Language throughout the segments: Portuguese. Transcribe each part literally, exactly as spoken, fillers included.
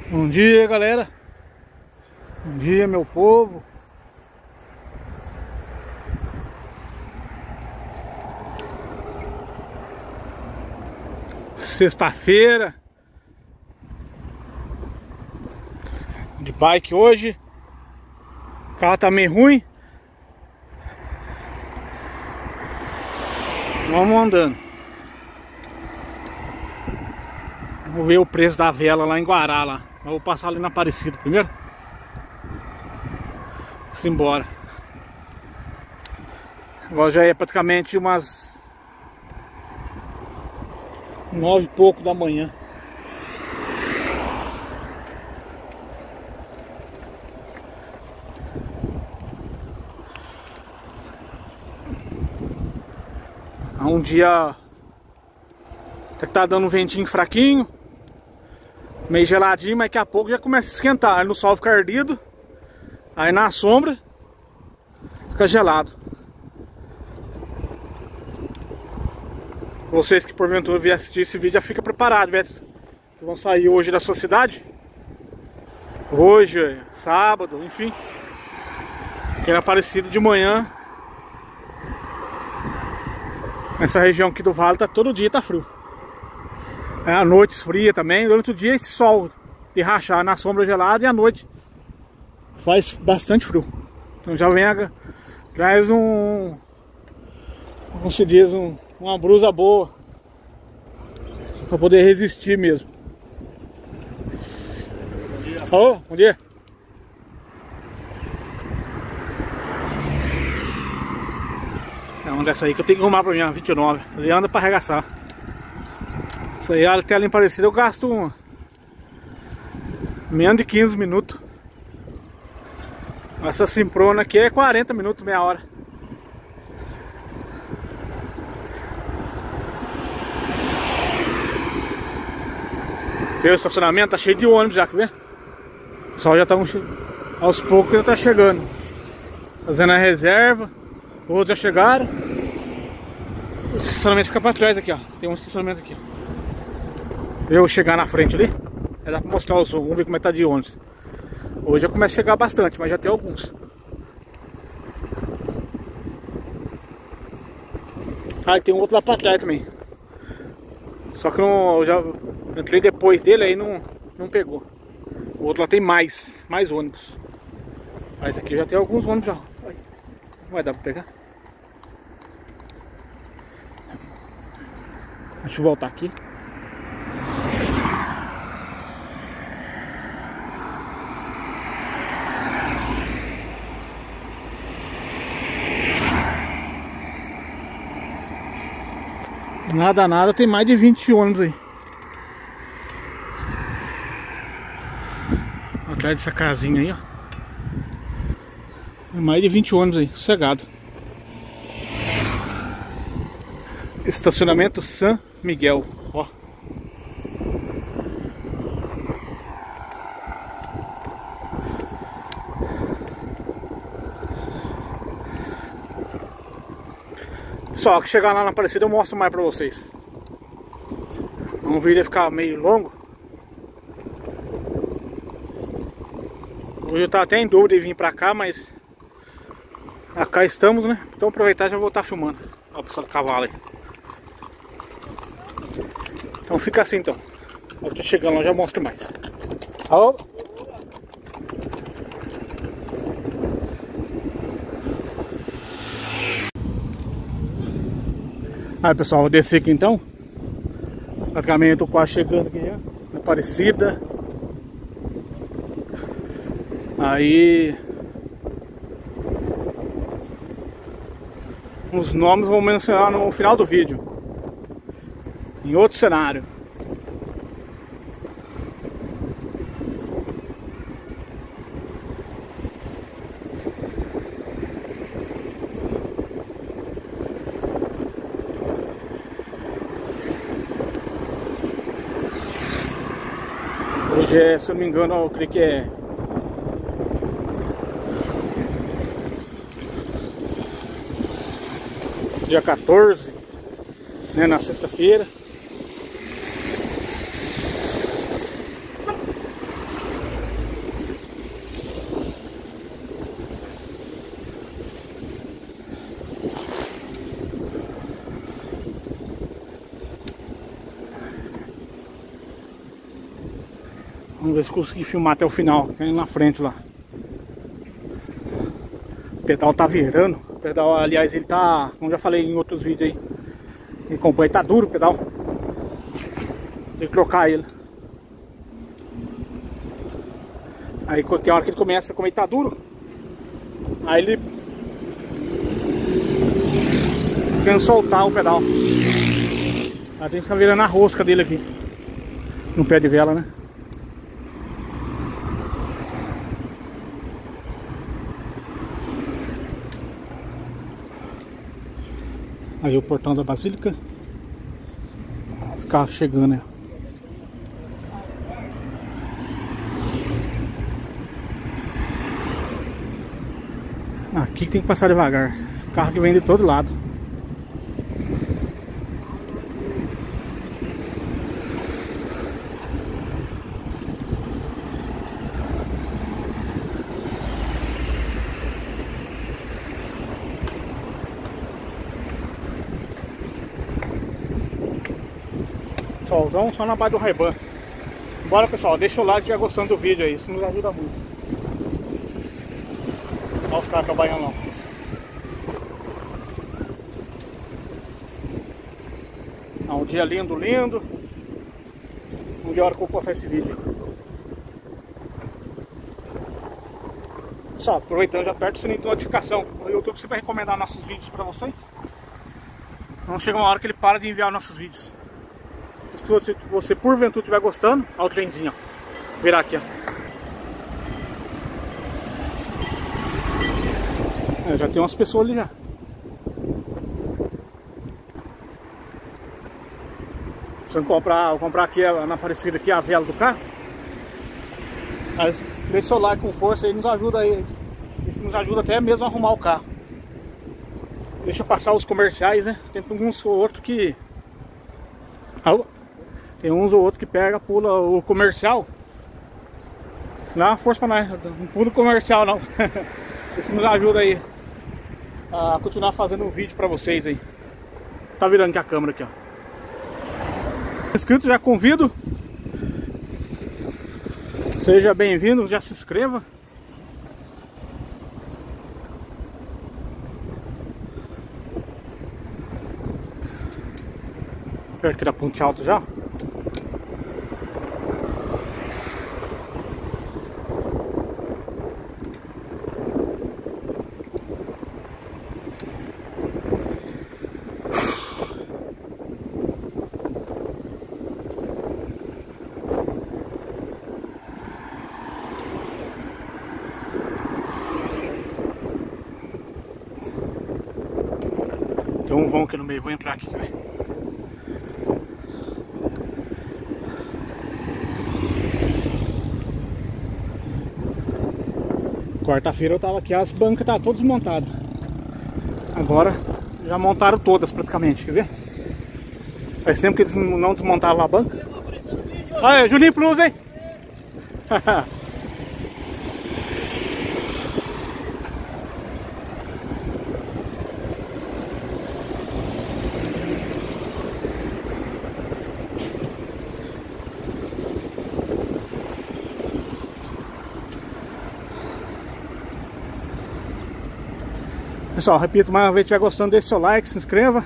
Bom dia, galera. Bom dia, meu povo. Sexta-feira de bike hoje. O carro tá meio ruim. Vamos andando. Vou ver o preço da vela lá em Guará lá. Eu vou passar ali na Aparecida primeiro. Simbora. Agora já é praticamente umas nove e pouco da manhã. Há um dia até que tá dando um ventinho fraquinho, meio geladinho, mas daqui a pouco já começa a esquentar. Aí no sol fica ardido, aí na sombra fica gelado. Vocês que porventura vierem assistir esse vídeo, já fica preparado, velho. Vão sair hoje da sua cidade. Hoje, sábado, enfim. Que era Aparecida de manhã. Nessa região aqui do vale tá todo dia tá frio. É, a noite esfria também. Durante o dia esse sol de rachar na sombra gelada, e à noite faz bastante frio. Então já vem a, traz um, como se diz, um, uma blusa boa para poder resistir mesmo. Alô, bom dia. É uma dessa aí que eu tenho que arrumar pra mim, vinte e nove. Ele anda pra arregaçar. Isso aí até ali em Aparecida eu gasto um, menos de quinze minutos. Essa Simprona aqui é quarenta minutos, meia hora. E o estacionamento tá cheio de ônibus já, quer ver? O pessoal já tá um, aos poucos já tá chegando, fazendo a reserva. Outros já chegaram. O estacionamento fica pra trás aqui, ó. Tem um estacionamento aqui. Eu chegar na frente ali, aí dá pra mostrar o som. Vamos ver como é que tá de ônibus. Hoje já começa a chegar bastante, mas já tem alguns. Ah, e tem um outro lá pra trás também. Só que não, eu já entrei depois dele, aí não, não pegou. O outro lá tem mais, mais ônibus. Mas aqui já tem alguns ônibus já. Não vai dar pra pegar. Deixa eu voltar aqui. Nada, nada, tem mais de vinte ônibus aí. Atrás dessa casinha aí, ó. Tem mais de vinte ônibus aí, sossegado. Estacionamento São Miguel, ó. Só que chegar lá na Aparecida eu mostro mais pra vocês. O vídeo vai ficar meio longo. Hoje eu tava até em dúvida de vir pra cá, mas cá estamos, né? Então aproveitar e já vou estar filmando. Olha o pessoal do cavalo aí. Então fica assim então. Eu tô chegando lá, já mostro mais. Alô? Aí pessoal, vou descer aqui então. Praticamente eu tô quase chegando aqui já, na Aparecida. Aí os nomes vou mencionar no final do vídeo, em outro cenário. Hoje é, se eu não me engano, eu creio que é dia quatorze, né, na sexta-feira. Vamos ver se consegui filmar até o final. Tem na frente lá. O pedal tá virando. O pedal, aliás, ele tá, como já falei em outros vídeos aí, ele acompanha, tá duro o pedal. Tem que trocar ele. Aí tem hora que ele começa, como ele tá duro, aí ele quer soltar o pedal. Aí tem que ficar virando a rosca dele aqui no pé de vela, né? Aí o portão da Basílica. Os carros chegando, né? Aqui tem que passar devagar. Carro que vem de todo lado. Solzão só na base do Ray-Ban. Bora, pessoal, deixa o like se estiver gostando do vídeo aí, isso nos ajuda muito. Olha os caras trabalhando lá. Ah, um dia lindo, lindo. Vamos ver a hora que eu vou postar esse vídeo aí. Pessoal, aproveitando, já aperta o sininho de notificação. O YouTube sempre vai recomendar nossos vídeos para vocês. Então chega uma hora que ele para de enviar nossos vídeos. Se você, você porventura estiver gostando, olha o trenzinho, ó. Virar aqui, ó. É, já tem umas pessoas ali já. Precisando comprar, vou comprar aqui na Aparecida aqui a vela do carro. Mas deixa o like com força aí, nos ajuda aí. Isso nos ajuda até mesmo a arrumar o carro. Deixa eu passar os comerciais, né? Tem uns ou outro que... Tem uns ou outro que pega, pula o comercial. Dá uma força pra nós, não pula o comercial não. Isso nos ajuda aí a continuar fazendo um vídeo pra vocês aí. Tá virando aqui a câmera aqui, ó. Inscrito, já convido. Seja bem-vindo, já se inscreva. Perto aqui da Ponte Alta já. Tem um vão aqui no meio, vou entrar aqui, quer ver? Quarta-feira eu tava aqui, as bancas estavam todas desmontadas. Agora já montaram todas praticamente, quer ver? Faz tempo que eles não desmontavam a banca. Aí, Juninho Plus, hein? Pessoal, repito mais uma vez, se estiver gostando, deixe seu like, se inscreva.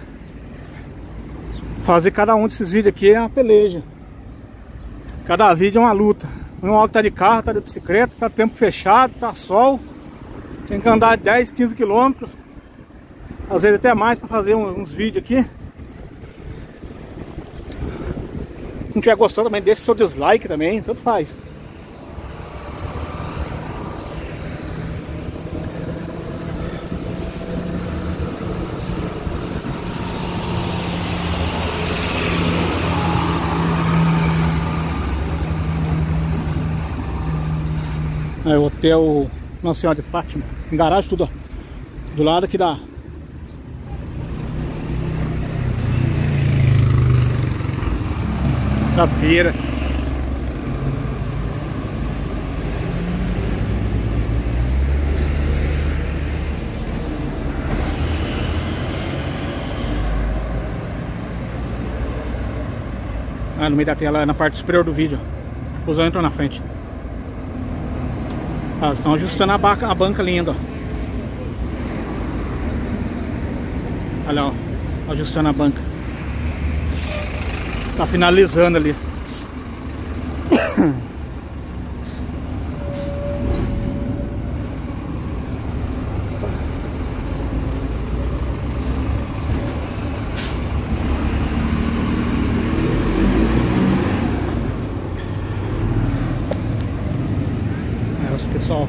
Fazer cada um desses vídeos aqui é uma peleja. Cada vídeo é uma luta. Um hora que tá de carro, tá de bicicleta, tá tempo fechado, tá sol. Tem que andar dez, quinze quilômetros. Às vezes até mais para fazer uns vídeos aqui. Se não estiver gostando também, deixe seu dislike também, tanto faz. É o hotel Nossa Senhora de Fátima, em garagem tudo, ó, do lado aqui da da feira. Ah, no meio da tela, na parte superior do vídeo, ó. O busão entrou na frente. Ah, estão ajustando a banca, a banca ali ainda, ó. Olha, ó, ajustando a banca. Tá finalizando ali. É, os pessoal.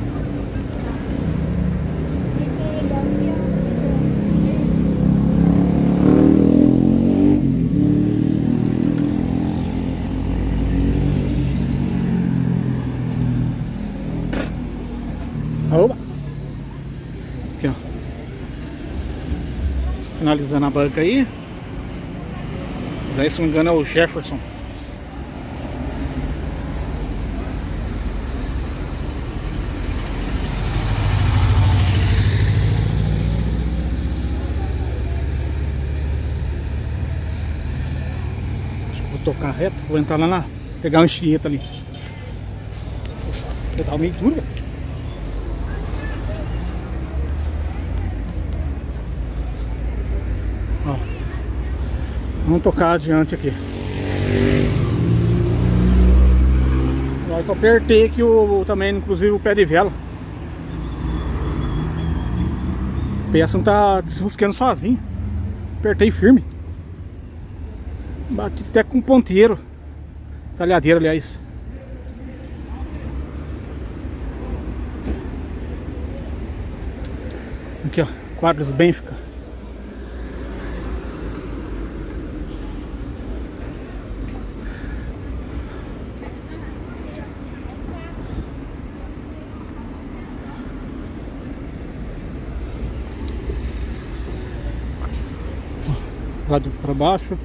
Oba! Aqui, ó. Finalizando a banca aí. Zé, se não me engano, é o Jefferson. Acho que vou tocar reto. Vou entrar lá na... pegar uma Anchieta ali. Pedal meio duro, velho. Ó, vamos tocar adiante aqui. Agora que eu apertei aqui o, também, inclusive o pé de vela. A peça não tá se rosqueando sozinho. Apertei firme. Bati até com ponteiro. Talhadeira, aliás. Aqui, ó, quadros Benfica. Lado para baixo.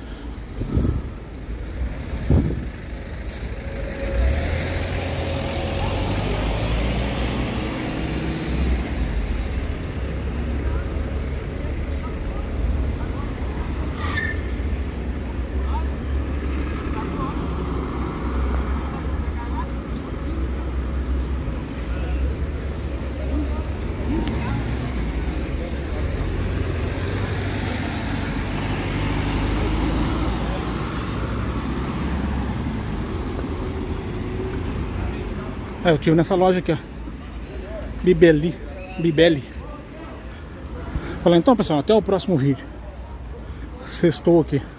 É, eu tive nessa loja aqui, ó. Bibeli. Bibeli. Falei, então, pessoal, até o próximo vídeo. Sextou aqui.